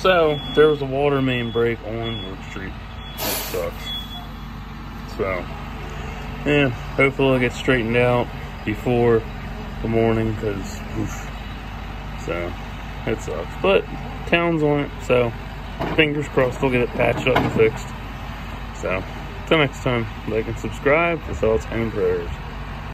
So, there was a water main break on North Street. That sucks. So, yeah, hopefully it'll get straightened out before the morning, because, so, it sucks. But, town's on it, so, fingers crossed they'll get it patched up and fixed. So, till next time, like and subscribe for thoughts and prayers.